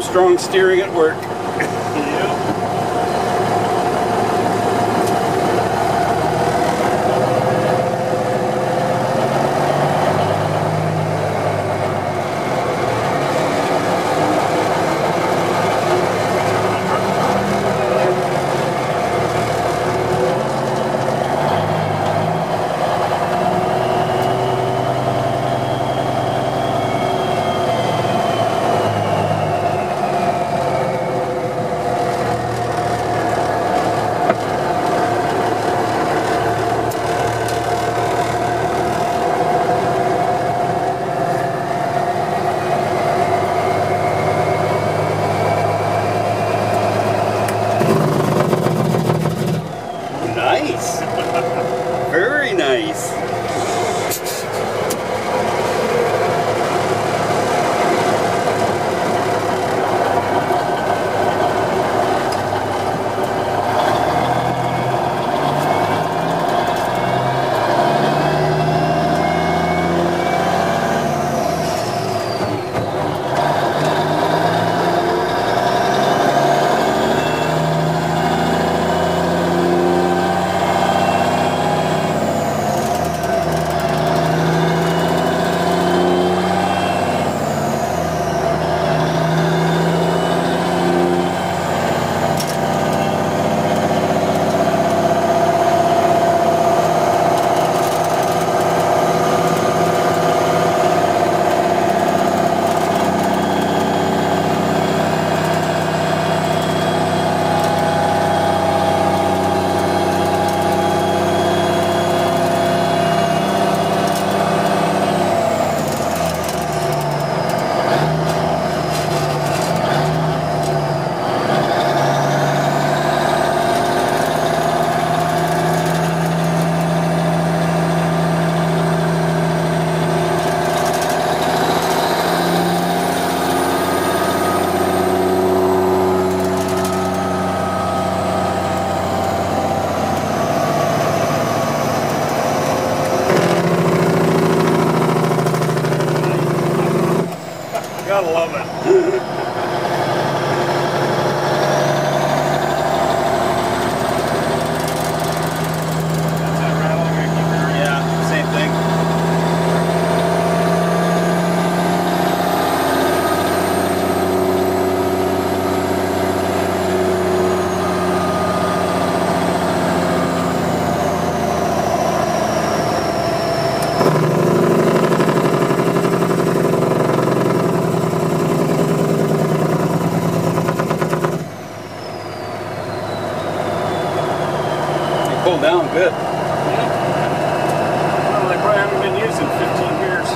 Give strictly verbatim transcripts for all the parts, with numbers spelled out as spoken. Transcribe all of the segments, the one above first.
strong steering at work. Nice. Very nice. Gotta love it. Pull down good. Yeah. Well, they probably haven't been used in fifteen years.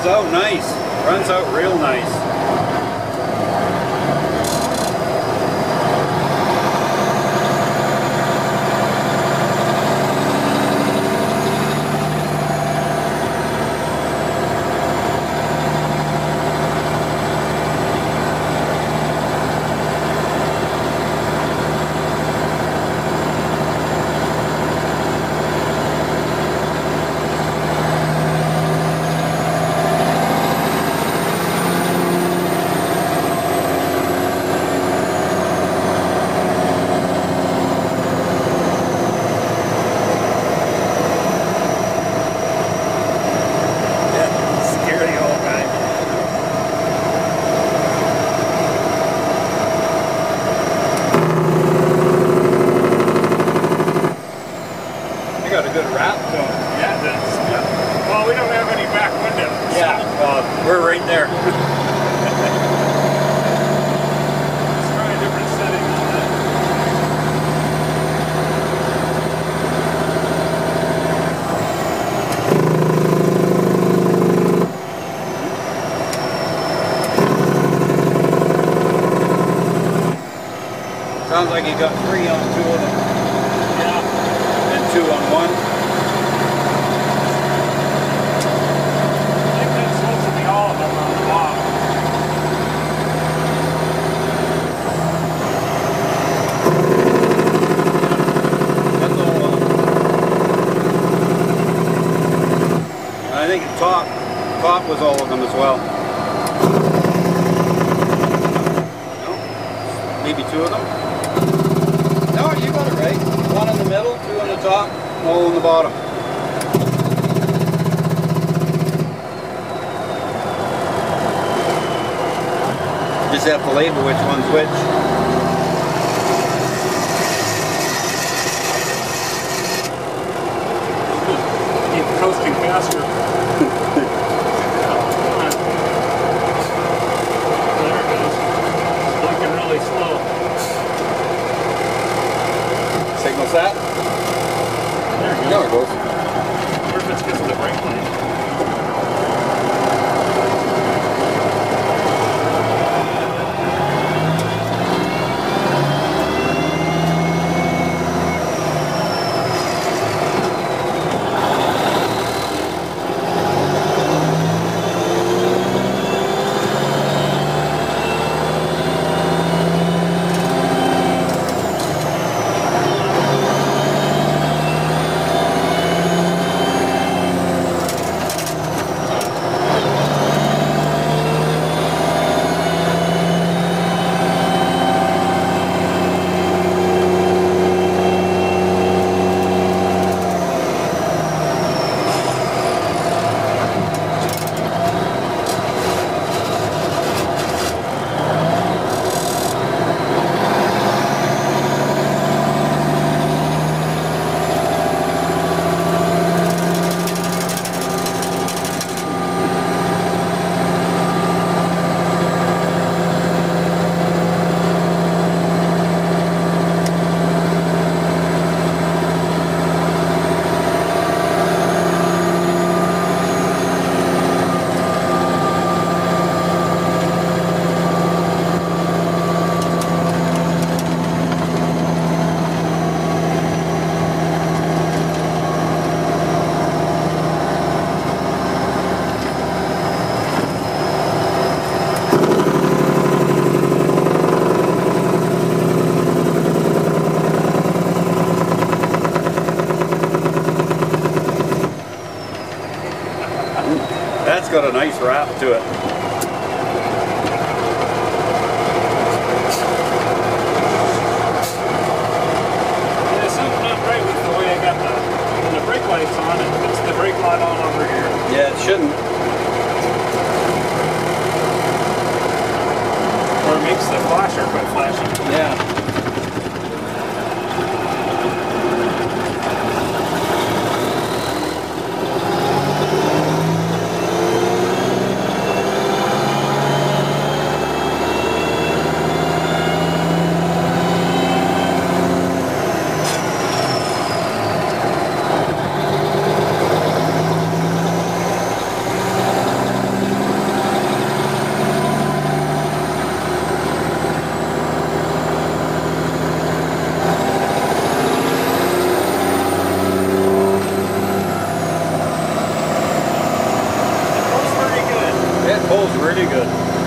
runs out nice. Runs out real nice. Got a good wrap to it. Yeah, it does. Yeah. Well, we don't have any back windows. Yeah, uh, we're right there. Let's try a different setting on that. Sounds like you got three on two of them. Two on one. I think that's supposed to be all of them on the bottom. That's all of them. I think the top, top was all of them as well. No? Maybe two of them? No, you got it right. One in the middle, two on the top, all on the bottom. Just have to label which one's which. Keep coasting faster. Come on. There it goes. Blinking really slow. Signal set. There you There go. it goes. I wonder if it's because of the brake line. That's got a nice wrap to it. There's something not right with the way I got the, when the brake light's on, it puts the brake light on over here. Yeah, it shouldn't. Or it makes the flasher quit flashing. Yeah. Pulls really good.